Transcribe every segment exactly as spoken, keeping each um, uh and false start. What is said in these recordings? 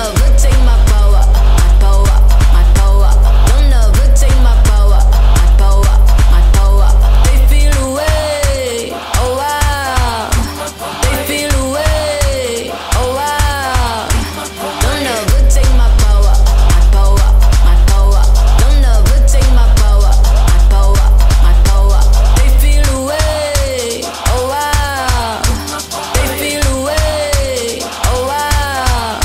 never take my power, my power, my power. Don't never take my power, my power, my power. They feel away, oh wow. They feel away, oh wow. Don't never take my power, my power, my power. Don't never take my power, my power, my power. They feel away, oh wow. They feel away, oh wow.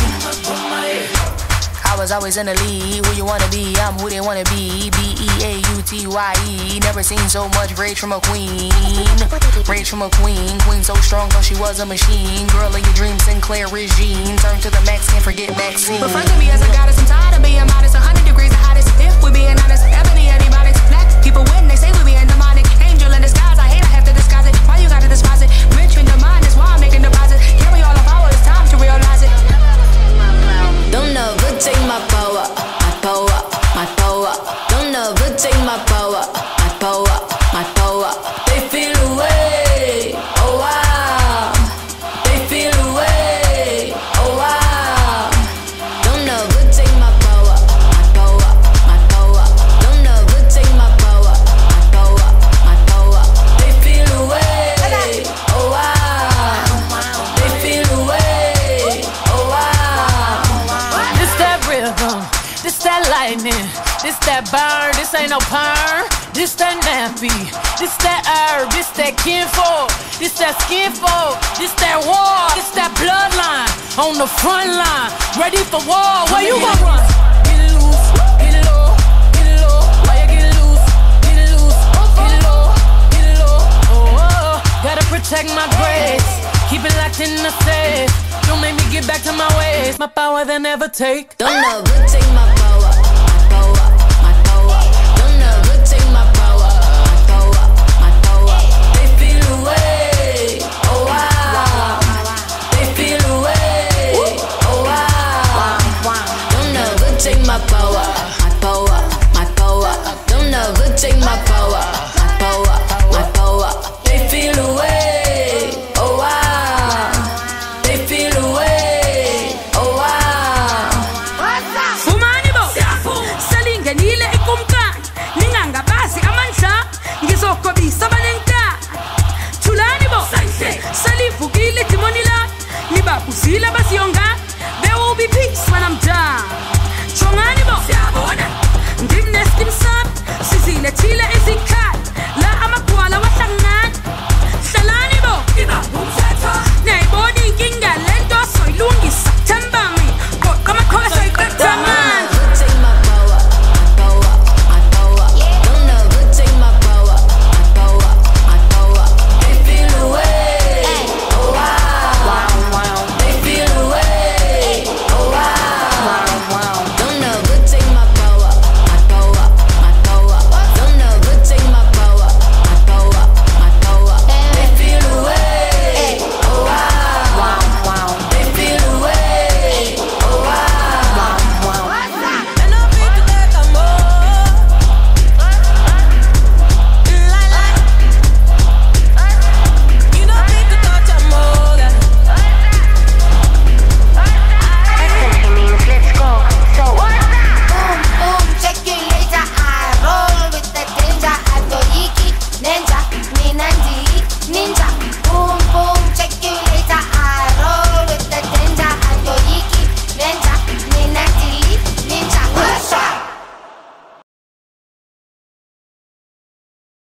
I was always in the lead. Who you wanna be? I'm who they wanna be. B E A U T Y E. Never seen so much rage from a queen. Rage from a queen. Queen so strong, cause she was a machine. Girl of your dreams, Sinclair Regine. Turn to the max, can't forget Maxine. Refer to me as a goddess, I'm tired of being modest. one hundred degrees the hottest. If we being honest, ebony antibiotics. Black people win, they say we being demonic. Angel in disguise, I hate I have to disguise it. Why you gotta despise it? Rich in the mind, that's why I'm making deposit. Carry all the power, it's time to realize it. Don't never take my power, my power, my power. Don't never take my power, my power, my power. They feel away, oh wow. They feel away, oh wow. Don't never take my power, my power, my power. Don't never take my power, my power, my power. They feel away, oh wow. They feel away, oh wow. This that rhythm, this that lightning, this that burn, this ain't no perm. This that nappy, this that herb, this that kinfolk, this that skinfolk, this that war, this that bloodline on the front line, ready for war. Where you gon' run? Get it loose, get it low, get it low. Why you get it loose, get it loose, get it low, get it low. Oh, oh, gotta protect my grace, keep it locked in the safe. Don't make me get back to my ways. My power they never take. Don't never take my